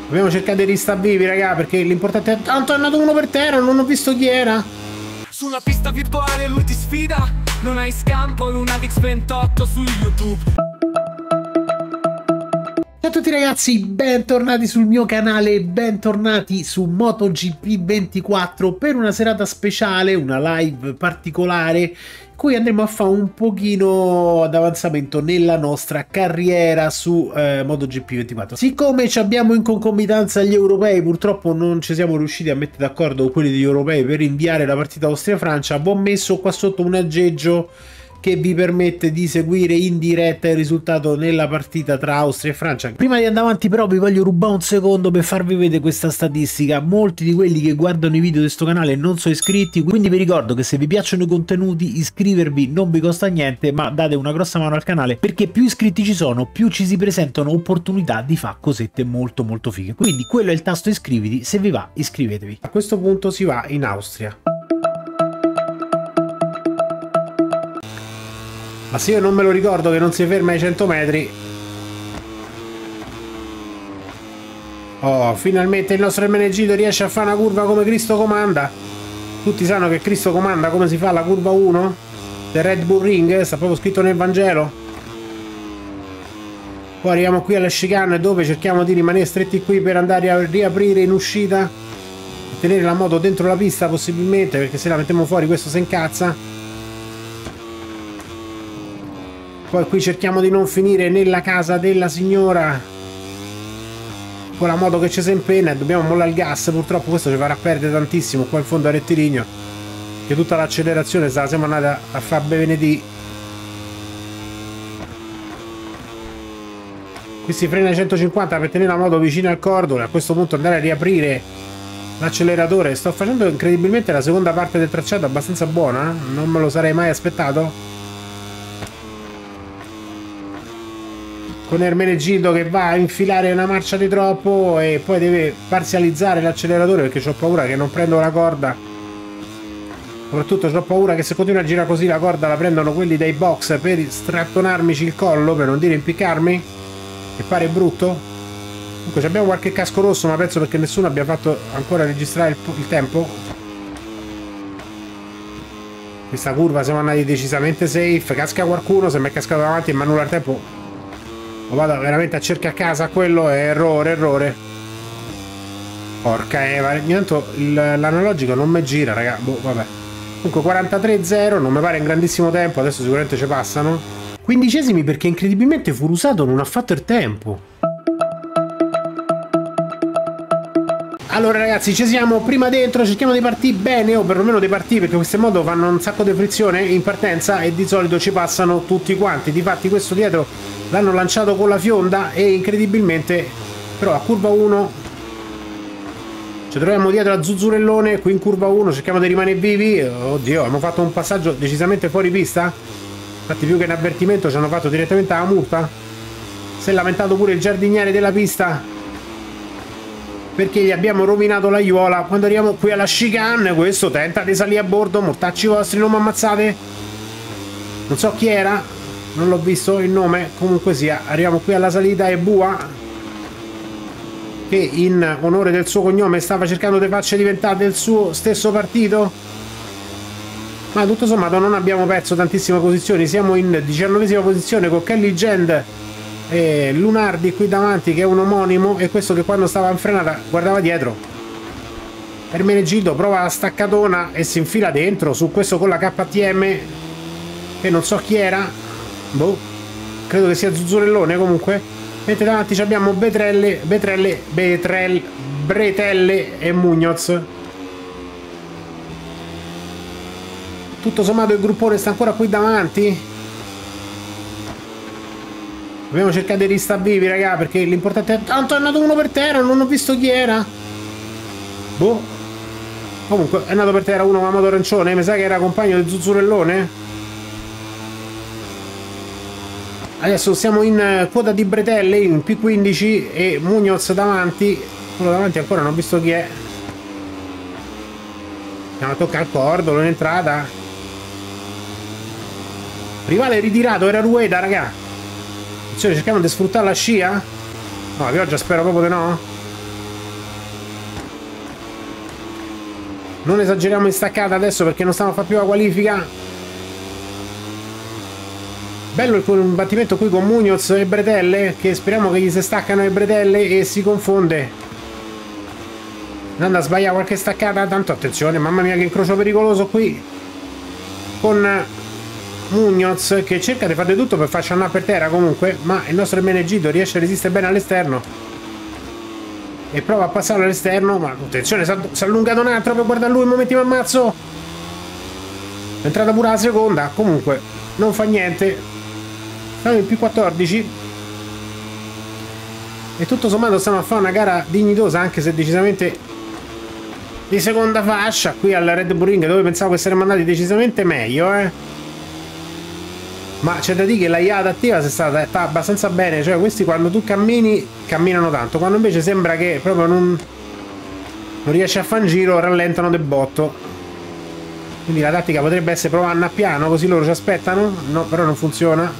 Dobbiamo cercare di restare vivi, raga, perché l'importante è... Tanto è andato uno per terra, non ho visto chi era. Sulla pista virtuale lui ti sfida. Non hai scampo, Lunatics 28 su YouTube. Ciao a tutti ragazzi, bentornati sul mio canale, bentornati su MotoGP 24 per una serata speciale, una live particolare in cui andremo a fare un pochino ad avanzamento nella nostra carriera su MotoGP 24. Siccome ci abbiamo in concomitanza gli europei, purtroppo non ci siamo riusciti a mettere d'accordo con quelli degli europei per inviare la partita Austria-Francia, vi ho messo qua sotto un aggeggio che vi permette di seguire in diretta il risultato nella partita tra Austria e Francia. Prima di andare avanti però vi voglio rubare un secondo per farvi vedere questa statistica. Molti di quelli che guardano i video di questo canale non sono iscritti, quindi vi ricordo che se vi piacciono i contenuti iscrivervi non vi costa niente, ma date una grossa mano al canale perché più iscritti ci sono più ci si presentano opportunità di fare cosette molto fighe. Quindi quello è il tasto iscriviti, se vi va iscrivetevi. A questo punto si va in Austria. Ma se io non me lo ricordo che non si ferma ai 100 metri. Oh, finalmente il nostro Ermenegildo riesce a fare una curva come Cristo comanda. Tutti sanno che Cristo comanda come si fa la curva 1 del Red Bull Ring, sta proprio scritto nel Vangelo. Poi arriviamo qui alle chicane dove cerchiamo di rimanere stretti qui per andare a riaprire in uscita, tenere la moto dentro la pista possibilmente, perché se la mettiamo fuori questo si incazza. Poi qui cerchiamo di non finire nella casa della signora con la moto che ci si impenna e dobbiamo mollare il gas. Purtroppo questo ci farà perdere tantissimo qua in fondo a rettilineo, che tutta l'accelerazione siamo andati a fare benedì. Qui si frena ai 150 per tenere la moto vicino al cordolo e a questo punto andare a riaprire l'acceleratore. Sto facendo incredibilmente la seconda parte del tracciato abbastanza buona, non me lo sarei mai aspettato. Con Ermenegildo che va a infilare una marcia di troppo e poi deve parzializzare l'acceleratore perché ho paura che non prendo la corda. Soprattutto ho paura che se continua a girare così la corda la prendono quelli dei box per strattonarmici il collo, per non dire impiccarmi, che pare brutto. Comunque abbiamo qualche casco rosso, ma penso perché nessuno abbia fatto ancora registrare il tempo. Questa curva siamo andati decisamente safe, casca qualcuno, se mi è cascato davanti e mi annulla il tempo. Lo vado veramente a cercare a casa, quello è errore. Porca Eva, intanto l'analogico non mi gira, raga. Boh, vabbè. Comunque 43-0, non mi pare un grandissimo tempo, adesso sicuramente ci passano. 15esimi perché incredibilmente Furusato non ha fatto il tempo. Allora ragazzi, ci siamo prima dentro, cerchiamo di partire bene o perlomeno di partire, perché queste moto fanno un sacco di frizione in partenza e di solito ci passano tutti quanti. Difatti questo dietro l'hanno lanciato con la fionda e incredibilmente però a curva 1 ci troviamo dietro a Zuzzurellone. Qui in curva 1 cerchiamo di rimanere vivi. Oddio, abbiamo fatto un passaggio decisamente fuori pista, infatti più che un avvertimento ci hanno fatto direttamente la multa. Si è lamentato pure il giardiniere della pista perché gli abbiamo rovinato l'aiuola. Quando arriviamo qui alla chicane questo tenta di salire a bordo, mortacci vostri, non mi ammazzate. Non so chi era, non l'ho visto il nome, comunque sia, arriviamo qui alla salita e Bua, che in onore del suo cognome stava cercando di farci diventare del suo stesso partito, ma tutto sommato non abbiamo perso tantissime posizioni. Siamo in 19esima posizione con Kelly Gend e Lunardi qui davanti che è un omonimo, e questo che quando stava in frenata guardava dietro. Ermenegildo prova la staccatona e si infila dentro su questo con la KTM che non so chi era. Boh, credo che sia Zuzzurellone comunque. Mentre davanti abbiamo Bretelle e Munoz. Tutto sommato il gruppone sta ancora qui davanti. Dobbiamo cercare di restare vivi, raga, perché l'importante è... Tanto è andato uno per terra, non ho visto chi era. Boh. Comunque è andato per terra uno con la moto arancione, mi sa che era compagno di Zuzzurellone. Adesso siamo in quota di Bretelle in P15 e Munoz davanti. Quello davanti ancora non ho visto chi è. Andiamo a toccare il cordolo in entrata. Rivale ritirato era Rueda, raga. Cerchiamo di sfruttare la scia. No, la pioggia spero proprio di no. Non esageriamo in staccata adesso perché non stiamo a fare più la qualifica. Bello il combattimento qui con Munoz e Bretelle, che speriamo che gli si staccano le bretelle e si confonde. Andando a sbagliare qualche staccata, tanto attenzione, mamma mia che incrocio pericoloso qui. Con Munoz che cerca di fare tutto per farci andare per terra comunque, ma il nostro Ermenegildo riesce a resistere bene all'esterno. E prova a passare all'esterno, ma attenzione, si è allungato un altro per guardare lui, un momento mi ammazzo. È entrata pure la seconda, comunque non fa niente. Stiamo in più 14. E tutto sommato stiamo a fare una gara dignitosa, anche se decisamente di seconda fascia, qui al Red Bull Ring, dove pensavo che saremmo andati decisamente meglio, Ma c'è da dire che la IA adattiva sta abbastanza bene, cioè questi quando tu cammini, camminano tanto, quando invece sembra che proprio non riesci a fare un giro, rallentano del botto. Quindi la tattica potrebbe essere provare a andare piano, così loro ci aspettano, no, però non funziona.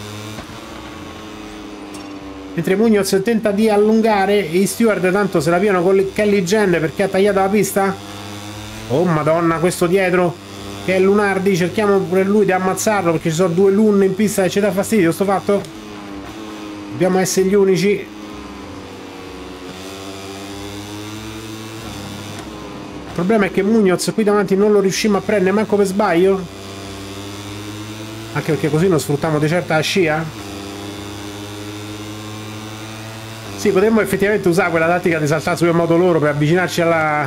Mentre Munoz tenta di allungare, e gli steward tanto se la piano con Kelly Gende perché ha tagliato la pista. Oh madonna, questo dietro che è Lunardi, cerchiamo per lui di ammazzarlo perché ci sono due Lun in pista e ci dà fastidio sto fatto. Dobbiamo essere gli unici. Il problema è che Munoz qui davanti non lo riusciamo a prendere manco per sbaglio, anche perché così non sfruttiamo di certa la scia. Sì, potremmo effettivamente usare quella tattica di saltare sul moto loro per avvicinarci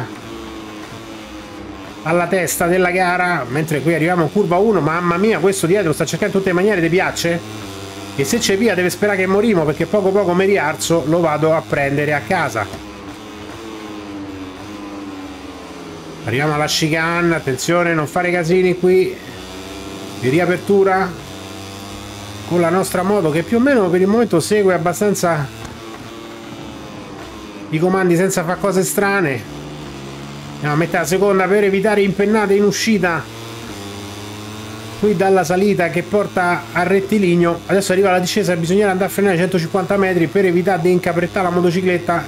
alla testa della gara, mentre qui arriviamo in curva 1. Mamma mia, questo dietro sta cercando in tutte le maniere, ti piace? E se c'è via deve sperare che morimo, perché poco poco mi rialzo, lo vado a prendere a casa. Arriviamo alla chicane, attenzione non fare casini qui di riapertura con la nostra moto che più o meno per il momento segue abbastanza i comandi senza fare cose strane. Andiamo a mettere la seconda per evitare impennate in uscita qui dalla salita che porta al rettilineo. Adesso arriva la discesa e bisognerà andare a frenare 150 metri per evitare di incaprettare la motocicletta,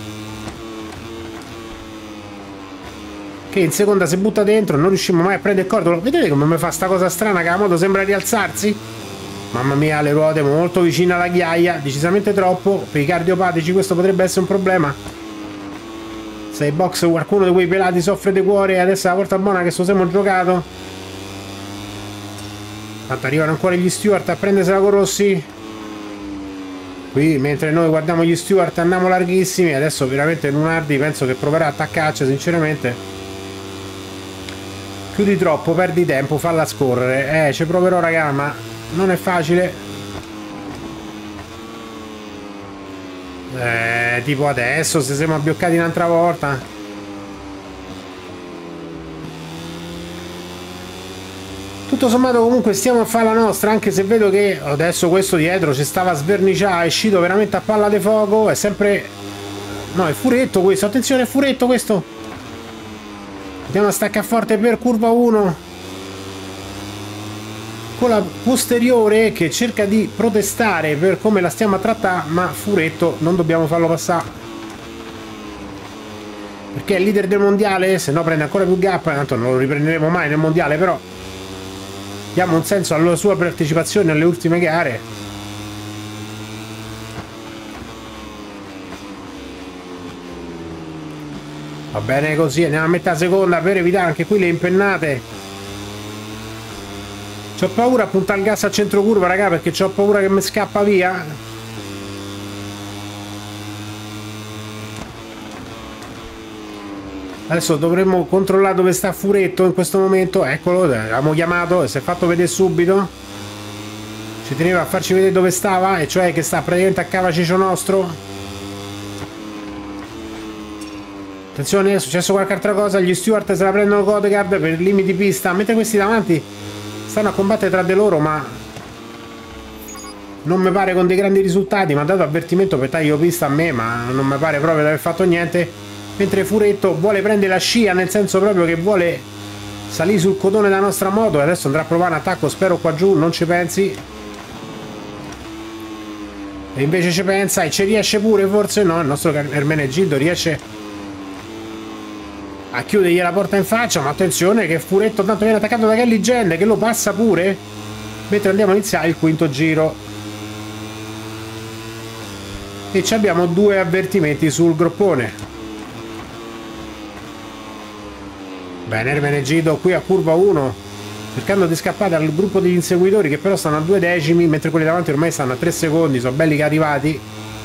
che in seconda si butta dentro. Non riusciamo mai a prendere il cordolo. Vedete come mi fa sta cosa strana che la moto sembra rialzarsi? Mamma mia, le ruote molto vicine alla ghiaia, decisamente troppo. Per i cardiopatici questo potrebbe essere un problema. Se ai box qualcuno di quei pelati soffre di cuore e adesso è la volta buona che sto siamo giocato. Tanto arrivano ancora gli steward a prendersela con Rossi. Qui mentre noi guardiamo gli steward andiamo larghissimi. Adesso veramente Lunardi penso che proverà a attaccarci, sinceramente. Chiudi troppo, perdi tempo, falla scorrere. Ci proverò raga, ma non è facile. Tipo adesso se siamo abbioccati un'altra volta. Tutto sommato comunque stiamo a fare la nostra, anche se vedo che adesso questo dietro ci stava a sverniciare, è uscito veramente a palla di fuoco. È sempre... no, è furetto questo, attenzione, è furetto questo. Andiamo a staccare forte per curva 1 con la posteriore che cerca di protestare per come la stiamo a trattare, ma furetto non dobbiamo farlo passare perché è il leader del mondiale, se no prende ancora più gap. Tanto non lo riprenderemo mai nel mondiale, però diamo un senso alla sua partecipazione alle ultime gare. Va bene così, andiamo a mettere la seconda per evitare anche qui le impennate. C'ho paura a puntare il gas a centro curva, raga, perché c'ho paura che mi scappa via. Adesso dovremmo controllare dove sta Furetto in questo momento. Eccolo, l'abbiamo chiamato e si è fatto vedere subito. Ci teneva a farci vedere dove stava, e cioè che sta praticamente a cavacicio nostro. Attenzione, è successo qualche altra cosa. Gli steward se la prendono Godegard per limiti pista, mentre questi davanti stanno a combattere tra di loro, ma non mi pare con dei grandi risultati. Mi ha dato avvertimento per taglio pista a me, ma non mi pare proprio di aver fatto niente. Mentre Furetto vuole prendere la scia, nel senso proprio che vuole salire sul cotone della nostra moto, e adesso andrà a provare un attacco, spero qua giù non ci pensi. E invece ci pensa e ci riesce pure, forse no, il nostro Ermenegildo riesce a chiudergli la porta in faccia, ma attenzione che Furetto tanto viene attaccato da Kelly Gende che lo passa pure, mentre andiamo a iniziare il quinto giro. E ci abbiamo 2 avvertimenti sul groppone. Bene, Ermenegildo qui a curva 1, cercando di scappare dal gruppo degli inseguitori che però stanno a 2 decimi, mentre quelli davanti ormai stanno a 3 secondi, sono belli che arrivati.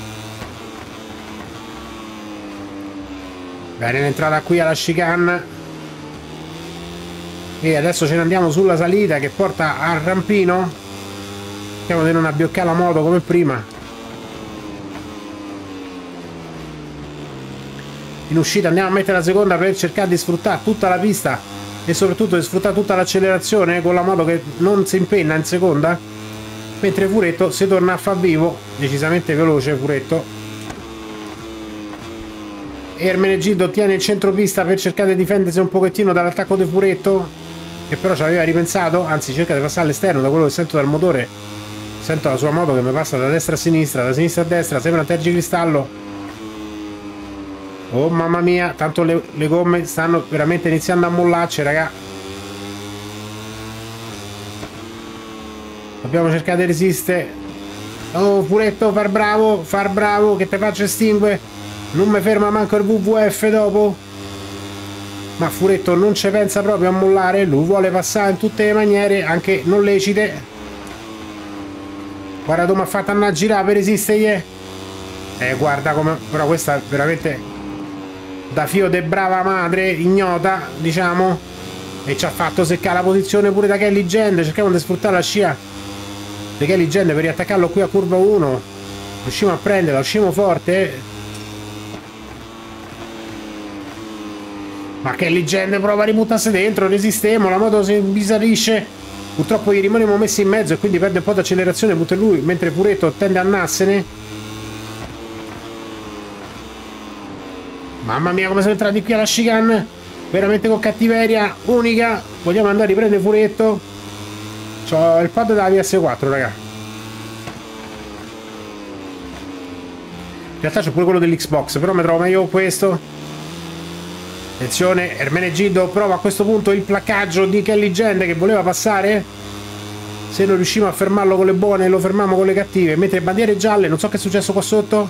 Bene, l'entrata qui alla chicane. E adesso ce ne andiamo sulla salita che porta al rampino. Cerchiamo di non abbioccare la moto come prima. In uscita andiamo a mettere la seconda per cercare di sfruttare tutta la pista e soprattutto di sfruttare tutta l'accelerazione con la moto che non si impenna in seconda, mentre Furetto si torna a far vivo, decisamente veloce Furetto. Ermenegildo tiene il centropista per cercare di difendersi un pochettino dall'attacco di Furetto, che però ci aveva ripensato, anzi cerca di passare all'esterno. Da quello che sento dal motore, sento la sua moto che mi passa da destra a sinistra, da sinistra a destra, sembra un tergicristallo. Oh mamma mia, tanto le gomme stanno veramente iniziando a mollarci, raga. Dobbiamo cercare di resistere. Oh Furetto, far bravo, che te faccio estingue. Non mi ferma manco il WWF dopo. Ma Furetto non ci pensa proprio a mollare. Lui vuole passare in tutte le maniere, anche non lecite. Guarda come ha fatto a girare per resistere. Guarda come. Però questa è veramente da fio de brava madre, ignota, diciamo. E ci ha fatto seccare la posizione pure da Kelly Gende. Cerchiamo di sfruttare la scia di Kelly Gende per riattaccarlo qui a curva 1. Riusciamo a prenderla, usciamo forte. Ma Kelly Gende prova a ributtarsi dentro, resistiamo, la moto si imbisarisce. Purtroppo gli rimaniamo messi in mezzo e quindi perde un po' di accelerazione pure lui, mentre Furetto tende a andarsene. Mamma mia come sono entrati qui alla chicane, veramente con cattiveria unica. Vogliamo andare a riprendere Furetto. C'ho il pad della PS4, raga. In realtà c'ho pure quello dell'Xbox, però mi trovo meglio con questo. Attenzione, Ermenegildo prova a questo punto il placcaggio di Kelly Gende che voleva passare. Se non riusciamo a fermarlo con le buone lo fermiamo con le cattive. Mentre bandiere gialle, non so che è successo qua sotto,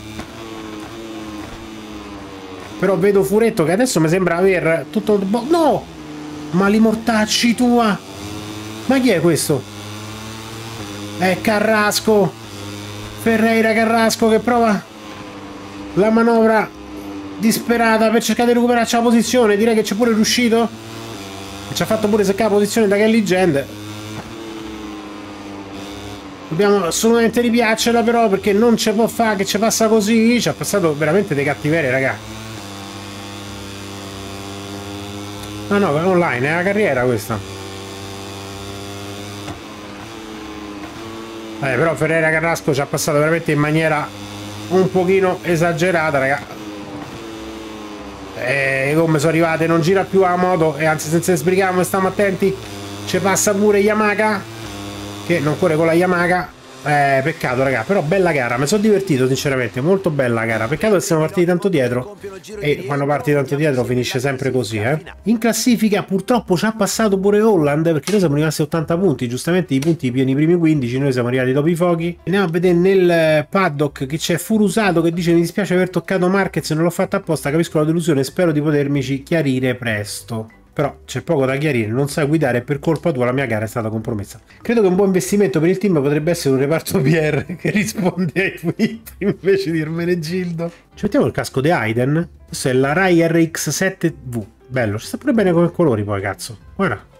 però vedo Furetto che adesso mi sembra aver tutto... No! Ma li mortacci tua! Ma chi è questo? È Carrasco! Ferreira Carrasco che prova la manovra disperata per cercare di recuperarci la posizione. Direi che c'è pure riuscito e ci ha fatto pure seccare la posizione da Kelly Gende. Dobbiamo assolutamente ripiaccerla però, perché non ci può fare che ci passa così. Ci ha passato veramente dei cattiverie, raga. Ah no, è online, è una carriera questa. Però Ferreira Carrasco ci ha passato veramente in maniera un pochino esagerata, raga. Le gomme sono arrivate, non gira più la moto e anzi, se sbrighiamo e stiamo attenti, ci passa pure Yamaha, che non corre con la Yamaha. Peccato, raga, però bella gara, mi sono divertito sinceramente, molto bella gara. Peccato che siamo partiti tanto dietro, e quando parti tanto dietro finisce sempre così, In classifica purtroppo ci ha passato pure Holland, perché noi siamo rimasti a 80 punti, giustamente i punti pieni i primi 15, noi siamo arrivati dopo i fuochi. Andiamo a vedere nel paddock che c'è Furusato che dice: mi dispiace aver toccato Marquez, non l'ho fatto apposta, capisco la delusione, spero di potermici chiarire presto. Però c'è poco da chiarire, non sai guidare e per colpa tua la mia gara è stata compromessa. Credo che un buon investimento per il team potrebbe essere un reparto PR che risponde ai tweet invece di Ermenegildo. Ci mettiamo il casco di Hayden. Questo è la Rai RX7V. Bello, ci sta pure bene come colori poi, cazzo. Guarda.